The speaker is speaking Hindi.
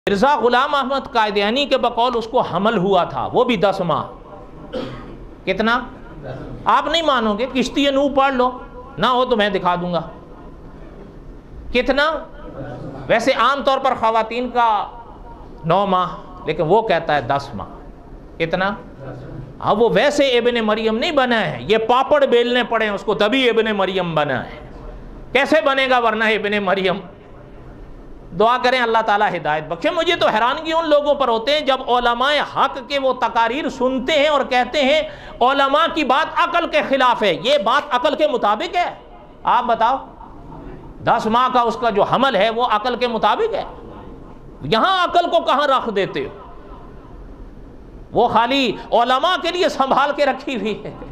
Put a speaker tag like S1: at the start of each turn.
S1: मिर्ज़ा ग़ुलाम अहमद कादियानी के बकौल उसको हमल हुआ था, वो भी 10 माह। कितना? आप नहीं मानोगे, किश्ती नूह पढ़ लो, ना हो तो मैं दिखा दूंगा। कितना? वैसे आम तौर पर ख़वातीन का 9 माह, लेकिन वो कहता है 10 माह। कितना? हाँ, वो वैसे इब्ने मरियम नहीं बना है, ये पापड़ बेलने पड़े हैं उसको तभी इब्ने मरियम बना है। कैसे बनेगा वरना इब्ने मरियम? दुआ करें अल्लाह ताला हिदायत बख्शे। मुझे तो हैरानगी उन लोगों पर होते हैं जब उलमाए हक के वो तकारीर सुनते हैं और कहते हैं उलमा की बात अकल के खिलाफ है। ये बात अकल के मुताबिक है? आप बताओ, 10 माह का उसका जो हमल है वो अकल के मुताबिक है? यहां अकल को कहां रख देते हो? वो खाली उलमा के लिए संभाल के रखी हुई है।